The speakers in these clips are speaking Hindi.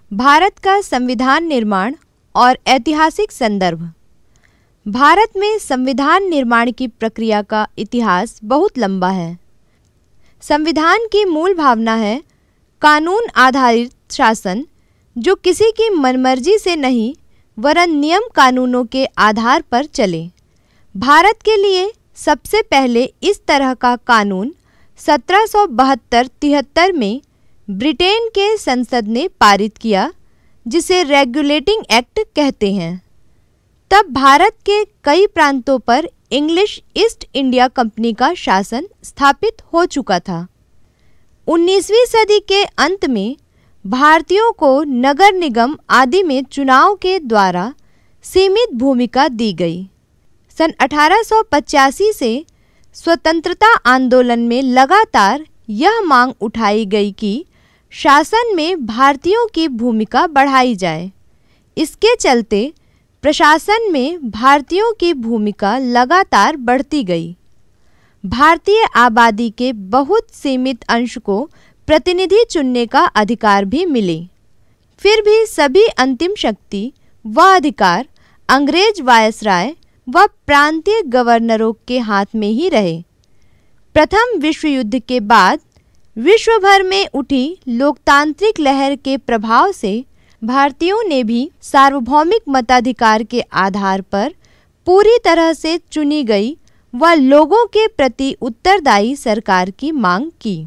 भारत का संविधान निर्माण और ऐतिहासिक संदर्भ। भारत में संविधान निर्माण की प्रक्रिया का इतिहास बहुत लंबा है। संविधान की मूल भावना है कानून आधारित शासन, जो किसी की मनमर्जी से नहीं वरन नियम कानूनों के आधार पर चले। भारत के लिए सबसे पहले इस तरह का कानून 1772-73 में ब्रिटेन के संसद ने पारित किया, जिसे रेगुलेटिंग एक्ट कहते हैं। तब भारत के कई प्रांतों पर इंग्लिश ईस्ट इंडिया कंपनी का शासन स्थापित हो चुका था। 19वीं सदी के अंत में भारतीयों को नगर निगम आदि में चुनाव के द्वारा सीमित भूमिका दी गई। सन 1885 से स्वतंत्रता आंदोलन में लगातार यह मांग उठाई गई कि शासन में भारतीयों की भूमिका बढ़ाई जाए। इसके चलते प्रशासन में भारतीयों की भूमिका लगातार बढ़ती गई। भारतीय आबादी के बहुत सीमित अंश को प्रतिनिधि चुनने का अधिकार भी मिले। फिर भी सभी अंतिम शक्ति व अधिकार अंग्रेज वायसराय व प्रांतीय गवर्नरों के हाथ में ही रहे। प्रथम विश्व युद्ध के बाद विश्व भर में उठी लोकतांत्रिक लहर के प्रभाव से भारतीयों ने भी सार्वभौमिक मताधिकार के आधार पर पूरी तरह से चुनी गई व लोगों के प्रति उत्तरदायी सरकार की मांग की।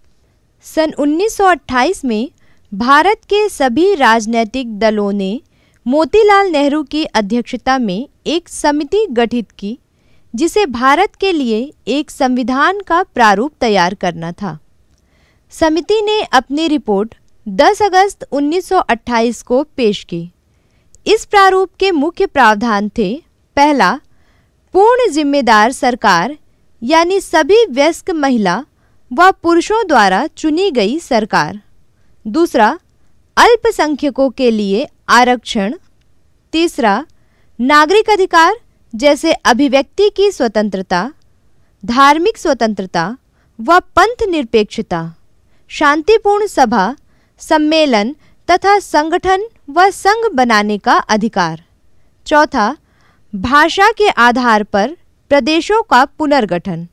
सन 1928 में भारत के सभी राजनीतिक दलों ने मोतीलाल नेहरू की अध्यक्षता में एक समिति गठित की, जिसे भारत के लिए एक संविधान का प्रारूप तैयार करना था। समिति ने अपनी रिपोर्ट 10 अगस्त 1928 को पेश की। इस प्रारूप के मुख्य प्रावधान थे: पहला, पूर्ण जिम्मेदार सरकार, यानी सभी वयस्क महिला व पुरुषों द्वारा चुनी गई सरकार। दूसरा, अल्पसंख्यकों के लिए आरक्षण। तीसरा, नागरिक अधिकार जैसे अभिव्यक्ति की स्वतंत्रता, धार्मिक स्वतंत्रता व पंथ निरपेक्षता, शांतिपूर्ण सभा, सम्मेलन तथा संगठन व संघ बनाने का अधिकार। चौथा, भाषा के आधार पर प्रदेशों का पुनर्गठन।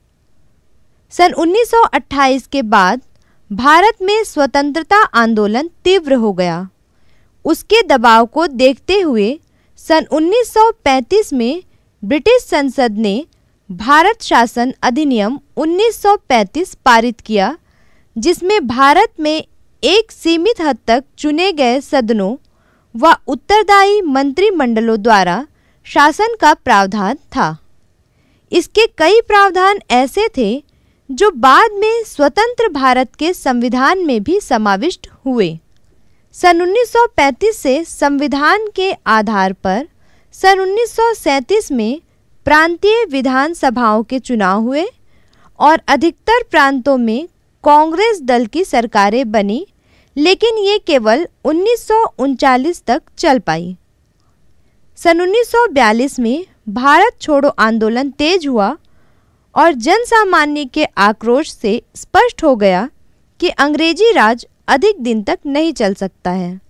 सन 1928 के बाद भारत में स्वतंत्रता आंदोलन तीव्र हो गया। उसके दबाव को देखते हुए सन 1935 में ब्रिटिश संसद ने भारत शासन अधिनियम 1935 पारित किया, जिसमें भारत में एक सीमित हद तक चुने गए सदनों व उत्तरदायी मंत्रिमंडलों द्वारा शासन का प्रावधान था। इसके कई प्रावधान ऐसे थे जो बाद में स्वतंत्र भारत के संविधान में भी समाविष्ट हुए। सन 1935 से संविधान के आधार पर सन 1937 में प्रांतीय विधान सभाओं के चुनाव हुए और अधिकतर प्रांतों में कांग्रेस दल की सरकारें बनी, लेकिन ये केवल 1939 तक चल पाई। सन 1942 में भारत छोड़ो आंदोलन तेज हुआ और जन सामान्य के आक्रोश से स्पष्ट हो गया कि अंग्रेजी राज अधिक दिन तक नहीं चल सकता है।